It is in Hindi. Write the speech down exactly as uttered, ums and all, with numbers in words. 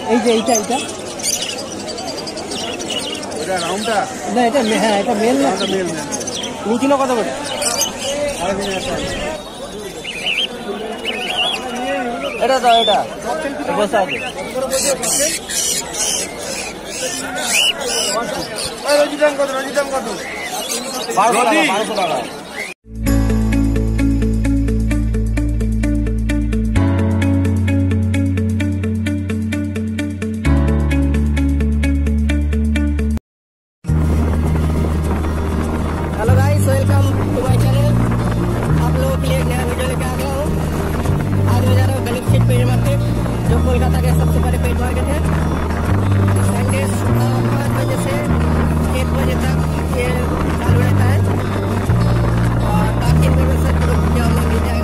এই যে এইটা এইটা এটা রাউন্ডটা না, এটা হ্যাঁ এটা মেল না, এটা মেল মেল নিয়েছিল কত করে? এটা দাও, এটা বসে আছে রজিদাম কত রজিদাম কত বারোশো টাকা বারোশো টাকা। Hello guys, welcome to my channel. आप लोगों के लिए एक नया वीडियो लेकर आ गया हूँ। आज मैं जा रहा हूँ गणेश पेट मार्केट, जो कोलकाता के सबसे बड़े पेट मार्केट है। संडे पाँच बजे से एक बजे तक ये चालू रहता है और काफी लोगों से मिल जाएगा।